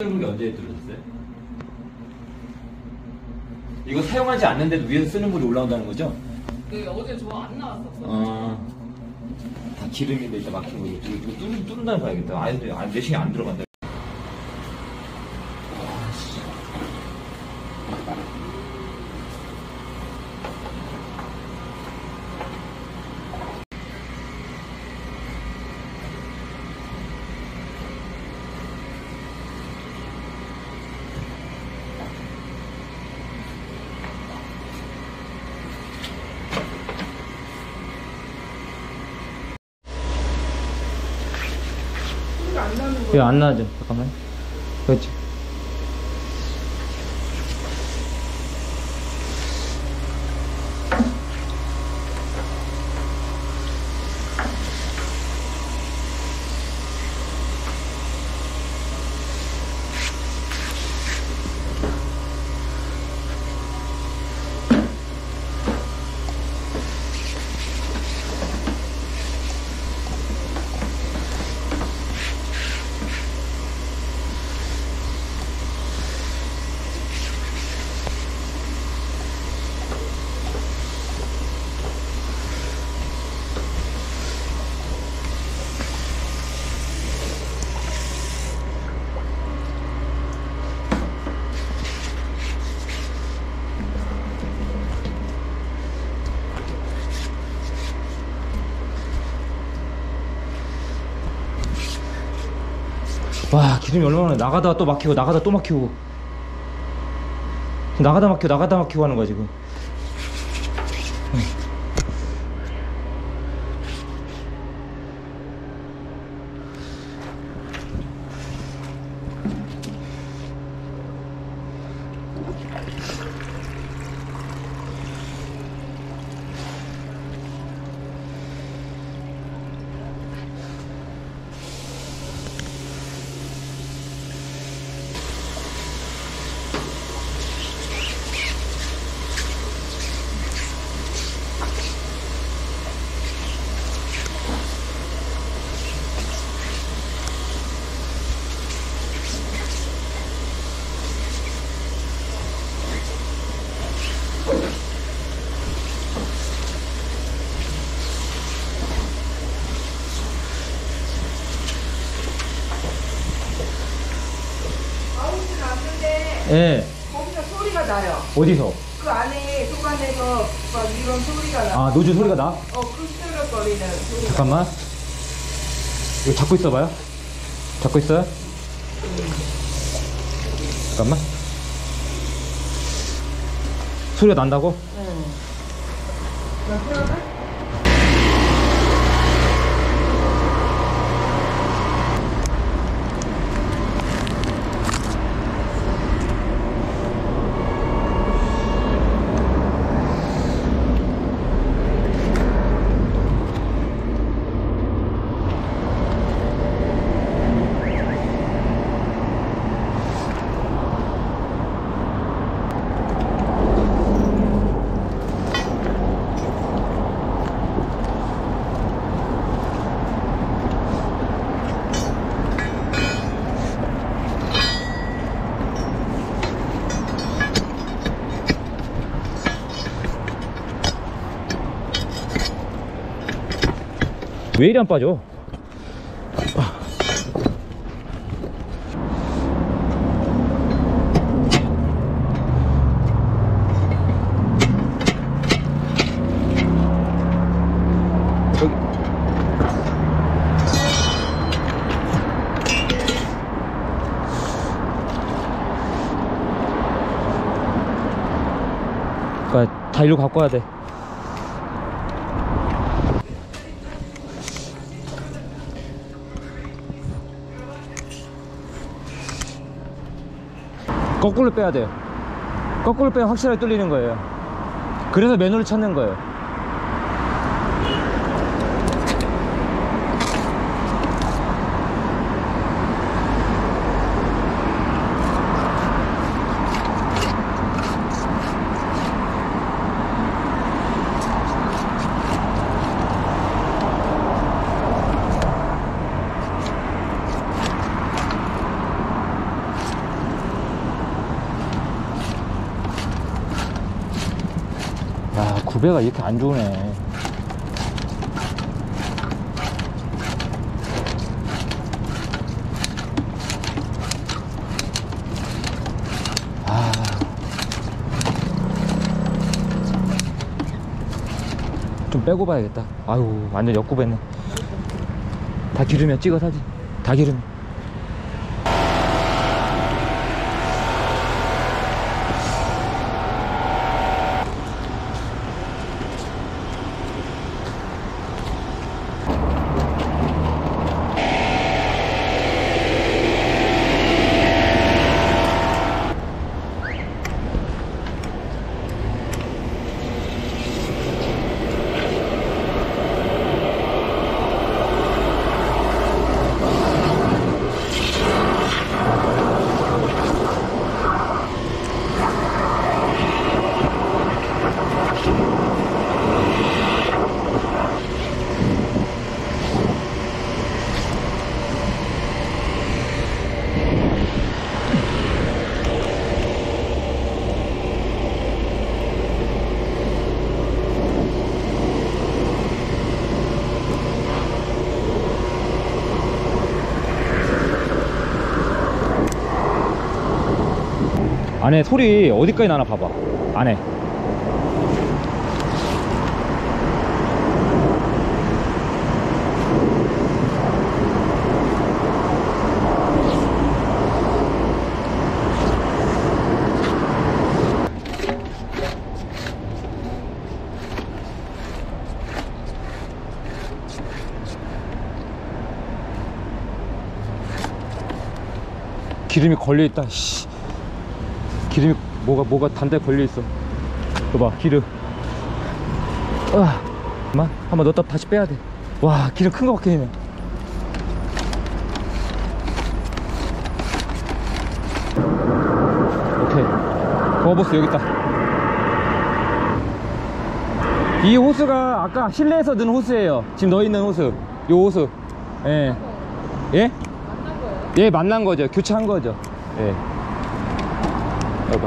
그게 언제 들어졌어요? 이거 사용하지 않는데도 위에서 쓰는 물이 올라온다는 거죠? 네, 어제 저 안 나왔었어요. 다 기름인데 일단 막힌 거죠. 이거 뚫는다는 봐야겠다. 내싱이 안 들어간다. 안 나는 왜 안 나죠? 잠깐만. 그렇지. 와, 기름이 얼마나 나가다가 또 막히고 나가다 또 막히고 나가다 막히고 나가다 막히고 하는 거야 지금. 아웃은 났는데 예. 거기서 소리가 나요. 어디서? 그 안에 속안에서 막 이런 소리가 나. 아, 노즐 소리가 나? 끄스럭거리는 소리가. 잠깐만. 이거 잡고 있어봐요. 잡고 있어요? 잠깐만. 소리가 난다고? 응. 나 생각해? 왜 이리 안 빠져? 그러니까 다 일로 갖고 와야 돼. 거꾸로 빼야 돼요. 거꾸로 빼야 확실하게 뚫리는 거예요. 그래서 맨홀을 찾는 거예요. 구배가 이렇게 안 좋으네. 좀 빼고 봐야겠다. 아유, 완전 역구배네. 다 기름이야. 찍어 사진. 다 기름. 안에 소리 어디까지 나나 봐봐. 안에 기름이 걸려있다. 씨. 기름이 뭐가 단단히 걸려있어. 봐봐, 기름. 잠깐만, 한번 넣었다 다시 빼야 돼. 와, 기름 큰 거 박혀있네. 오케이, 버버스 여기 있다. 이 호스가 아까 실내에서 넣은 호스예요. 지금 넣어있는 호스. 요 호스. 예. 예? 만난 거예요? 예, 만난 거죠. 교체한 거죠. 예. 봐봐.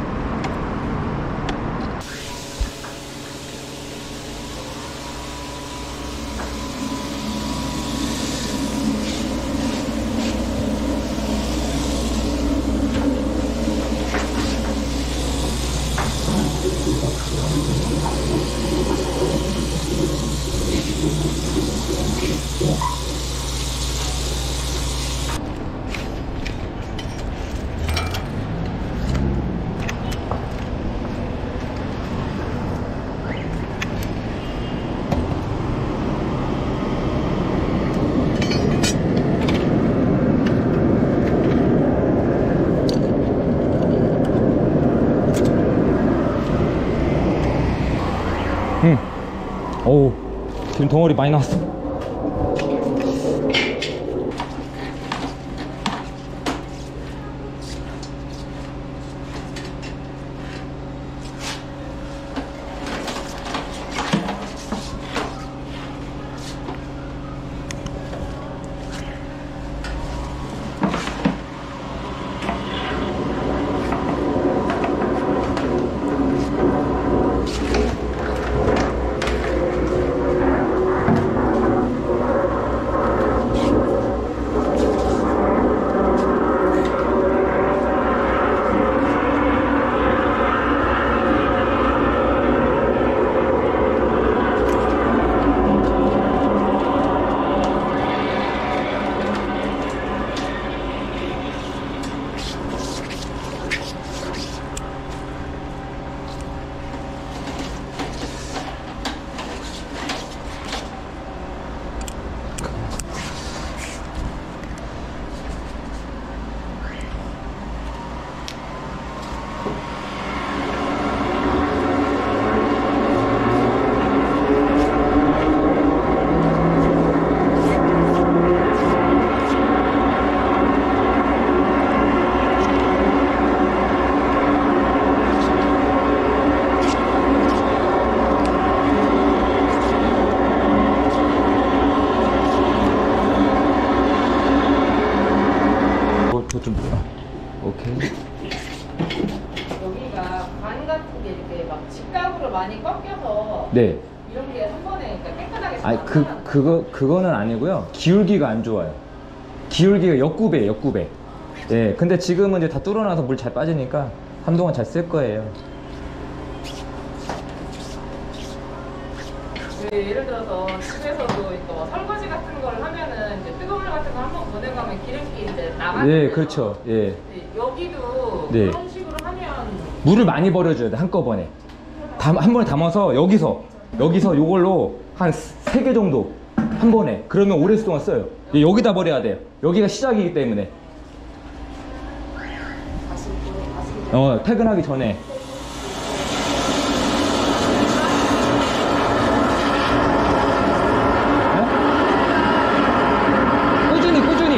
어우, 지금 덩어리 많이 나왔어. 여기가 반가 같은 게 이렇게 막 직각으로 많이 꺾여서 네. 이런 게 한 번에 그러니까 깨끗하게 잘 아니 안 그 나가는 그거는 아니고요. 기울기가 안 좋아요. 기울기가 역구배예요, 역구배. 예. 근데 지금은 이제 다 뚫어놔서 물 잘 빠지니까 한동안 잘 쓸 거예요. 예를 들어서 집에서도 뭐 설거지 같은 걸 하면은 이제 뜨거운 물 같은 거 한번 보내고 하면 기름기 이제 나가는 예, 그렇죠. 예. 여기도 네. 그런 식으로 하면 물을 많이 버려줘야 돼, 한꺼번에. 한 번에 담아서 여기서 요걸로 한 3개 정도 한 번에. 그러면 오랫동안 써요. 예, 여기다 버려야 돼요. 여기가 시작이기 때문에. 퇴근하기 전에. 네? 꾸준히.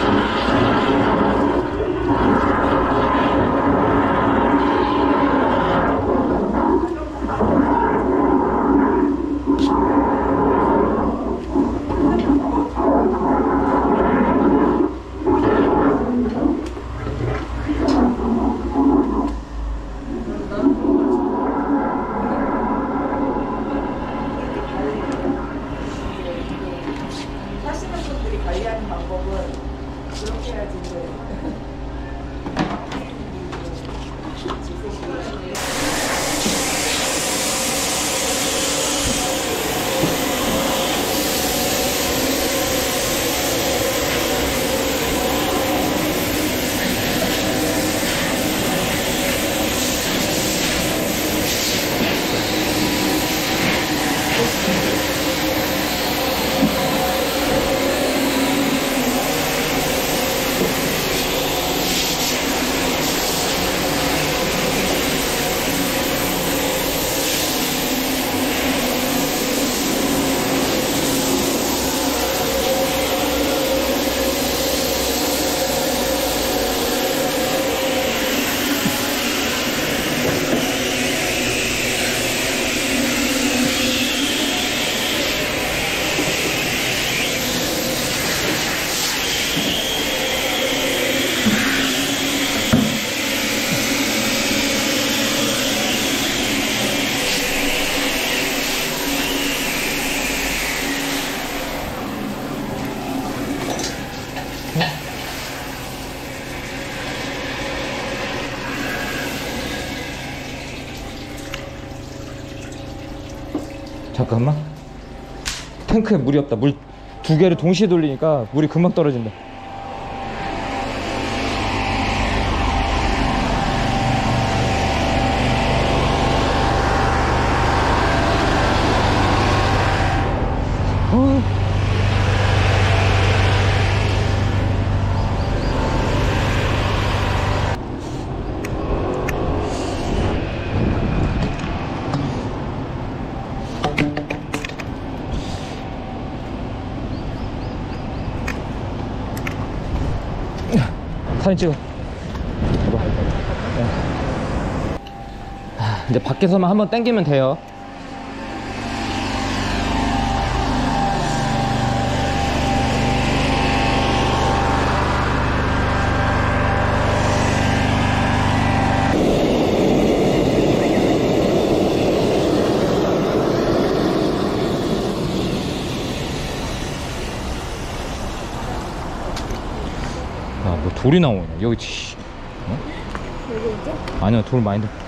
사시는 분들이 관리하는 방법은 그렇게 해야지 이제 잠깐만. 탱크에 물이 없다. 물 2개를 동시에 돌리니까 물이 금방 떨어진다. 사진 찍어. 봐봐. 네. 이제 밖에서만 한번 당기면 돼요. 뭐 돌이 나오네 여기. 어? 여기 있죠? 아니요, 돌 많이 들.